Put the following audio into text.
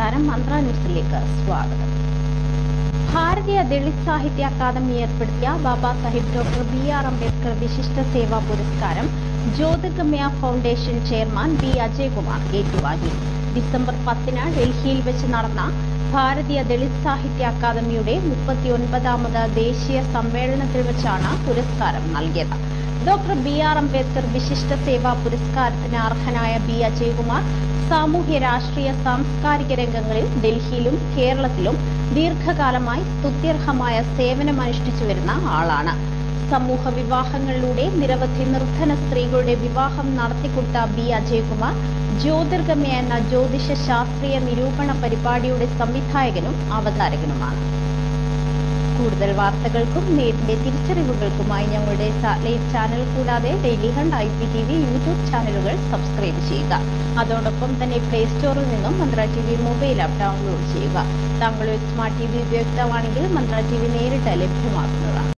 നമസ്കാരം. മന്ത്ര ന്യൂസിലേക്ക് സ്വാഗതം. ഭാരതീയ ദളിത് സാഹിത്യ അക്കാദമി ഏർപ്പെടുത്തിയ ബാബാ സാഹിബ് ഡോക്ടർ ബി.ആർ. അംബേദ്കർ വിശിഷ്ട സേവാ പുരസ്കാരം Jyothirgamaya foundation chairman B. Ajaykumar ഏറ്റുവാങ്ങി. ഡിസംബർ 10-ന് ഡൽഹിയിൽ വെച്ച് നടന്ന ഭാരതീയ ദളിത് സാഹിത്യ അക്കാദമിയുടെ 39ാമത് ദേശീയ സമ്മേളനത്തിൽ വെച്ചാണ് പുരസ്കാരം നൽകിയത്. Doctor B R. അംബേദ്കർ വിശിഷ്ട സേവാ പുരസ്കാരത്തിന് അർഹനായ ബി. അജയ്കുമാർ സാമൂഹ്യ രാഷ്ട്രീയ സാംസ്കാരിക രംഗങ്ങളിൽ ഡൽഹിയിലും കേരളത്തിലും ദീർഘകാലമായി സ്തുത്യർഹമായ സേവനമനുഷ്ഠിച്ചു വരുന്ന ആളാണ്. സമൂഹ വിവാഹങ്ങളിലൂടെ നിരവധി നിർധന സ്ത്രീകളുടെ വിവാഹം നടത്തിക്കൊടുത്ത ബി. അജയ്കുമാർ ജ്യോതിർഗമയ എന്ന ജ്യോതിഷ ശാസ്ത്രീയ നിരൂപണ പരിപാടിയുടെ സംവിധായകനും അവതാരകനുമാണ്. കൂടുതൽ വാർത്തകൾക്കും നേരിന്റെ തിരിച്ചറിവുകൾക്കുമായി ഞങ്ങളുടെ സാറ്റലൈറ്റ് ചാനൽ കൂടാതെ ഡെയിലി ഹണ്ട് IPTV യൂട്യൂബ് ചാനലുകൾ സബ്സ്ക്രൈബ് ചെയ്യുക. അതോടൊപ്പം തന്നെ പ്ലേ സ്റ്റോറിൽ നിന്നും Mantra TV mobile app download ചെയ്യുക. താങ്കൾ സ്മാർട്ട് TV ഉപയോക്താവാണെങ്കിൽ മന്ത്ര TV നേരിട്ട് ലഭ്യമാക്കുന്നതാണ്.